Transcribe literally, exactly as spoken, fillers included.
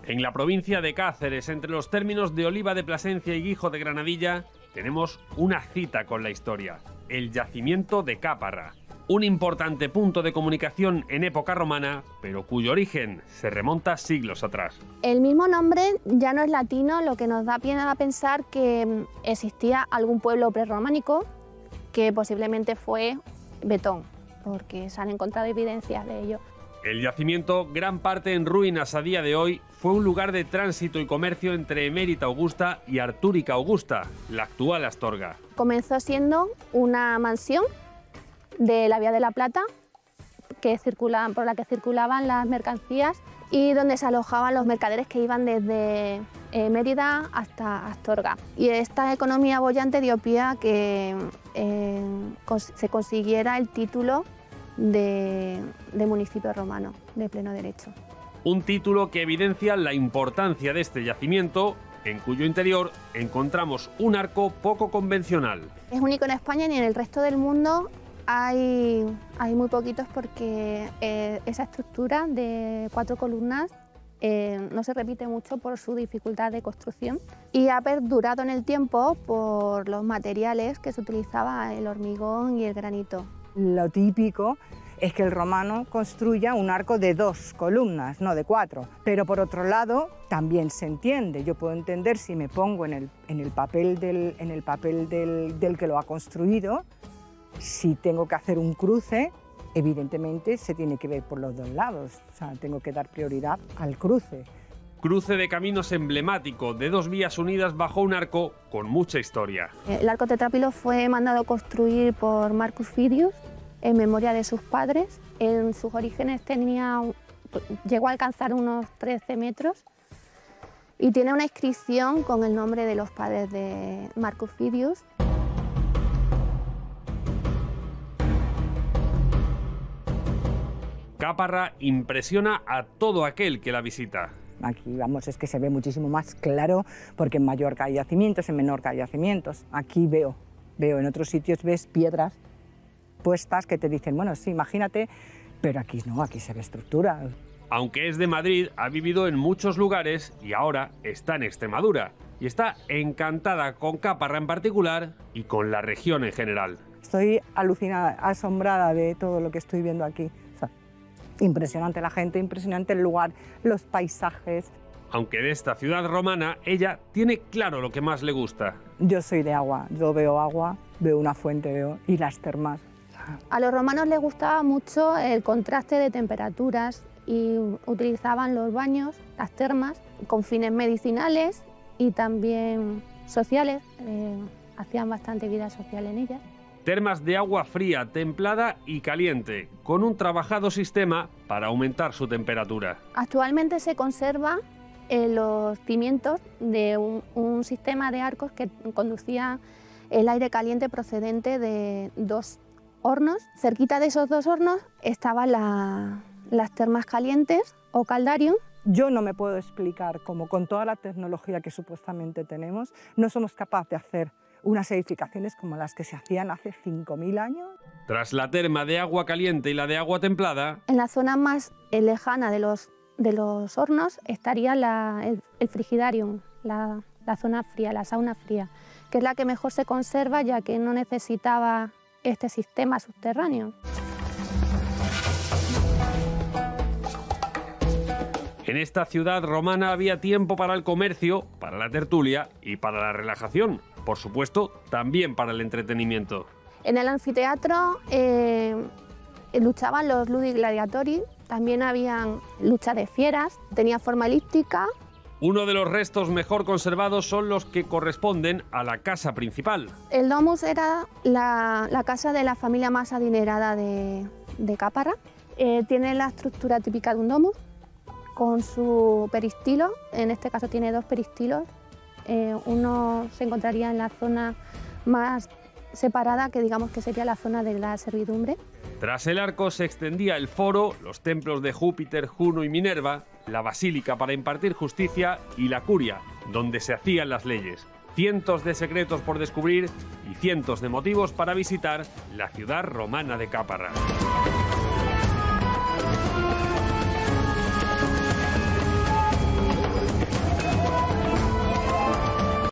En la provincia de Cáceres, entre los términos de Oliva de Plasencia y Guijo de Granadilla, tenemos una cita con la historia, el yacimiento de Cáparra. Un importante punto de comunicación en época romana, pero cuyo origen se remonta siglos atrás. El mismo nombre ya no es latino, lo que nos da pie a pensar que existía algún pueblo prerrománico que posiblemente fue Betón, porque se han encontrado evidencias de ello. El yacimiento, gran parte en ruinas a día de hoy, fue un lugar de tránsito y comercio entre Emérita Augusta y Artúrica Augusta, la actual Astorga. Comenzó siendo una mansión de la Vía de la Plata que circulaban, por la que circulaban las mercancías y donde se alojaban los mercaderes que iban desde eh, Mérida hasta Astorga. Y esta economía boyante dio pie a que eh, cons se consiguiera el título de, de municipio romano de pleno derecho. Un título que evidencia la importancia de este yacimiento, en cuyo interior encontramos un arco poco convencional. Es único en España y en el resto del mundo hay, hay muy poquitos porque eh, esa estructura de cuatro columnas eh, no se repite mucho por su dificultad de construcción y ha perdurado en el tiempo por los materiales que se utilizaba, el hormigón y el granito. Lo típico es que el romano construya un arco de dos columnas, no de cuatro. Pero por otro lado, también se entiende. Yo puedo entender si me pongo en el, en el papel, del, en el papel del, del que lo ha construido, si tengo que hacer un cruce, evidentemente se tiene que ver por los dos lados. O sea, tengo que dar prioridad al cruce. Cruce de caminos emblemático de dos vías unidas bajo un arco con mucha historia. El arco tetrápilo fue mandado construir por Marcus Fidius en memoria de sus padres. En sus orígenes tenía, llegó a alcanzar unos trece metros y tiene una inscripción con el nombre de los padres de Marcus Fidius. Cáparra impresiona a todo aquel que la visita. Aquí, vamos, es que se ve muchísimo más claro, porque en Mallorca hay yacimientos, en Menorca hay yacimientos. Aquí veo, veo, en otros sitios ves piedras puestas que te dicen, bueno, sí, imagínate, pero aquí no, aquí se ve estructura. Aunque es de Madrid, ha vivido en muchos lugares y ahora está en Extremadura. Y está encantada con Cáparra en particular y con la región en general. Estoy alucinada, asombrada de todo lo que estoy viendo aquí. O sea, impresionante la gente, impresionante el lugar, los paisajes. Aunque de esta ciudad romana, ella tiene claro lo que más le gusta. Yo soy de agua, yo veo agua, veo una fuente, veo y las termas. A los romanos les gustaba mucho el contraste de temperaturas y utilizaban los baños, las termas, con fines medicinales y también sociales. Eh, hacían bastante vida social en ellas. Termas de agua fría, templada y caliente, con un trabajado sistema para aumentar su temperatura. Actualmente se conserva eh, los cimientos de un, un sistema de arcos que conducía el aire caliente procedente de dos hornos. Cerquita de esos dos hornos estaban la, las termas calientes o caldarium. Yo no me puedo explicar cómo con toda la tecnología que supuestamente tenemos no somos capaces de hacer unas edificaciones como las que se hacían hace cinco mil años. Tras la terma de agua caliente y la de agua templada, en la zona más eh, lejana de los, de los hornos estaría la, el, el frigidarium, la, la zona fría, la sauna fría, que es la que mejor se conserva ya que no necesitaba este sistema subterráneo. En esta ciudad romana había tiempo para el comercio, para la tertulia y para la relajación. Por supuesto, también para el entretenimiento. En el anfiteatro eh, luchaban los ludi gladiatori, también habían lucha de fieras, tenía forma elíptica. Uno de los restos mejor conservados son los que corresponden a la casa principal. El domus era la, la casa de la familia más adinerada de, de Cáparra. Eh, tiene la estructura típica de un domus, con su peristilo, en este caso tiene dos peristilos. Eh, uno se encontraría en la zona más separada, que digamos que sería la zona de la servidumbre. Tras el arco se extendía el foro, los templos de Júpiter, Juno y Minerva, la basílica para impartir justicia y la curia, donde se hacían las leyes. Cientos de secretos por descubrir y cientos de motivos para visitar la ciudad romana de Cáparra.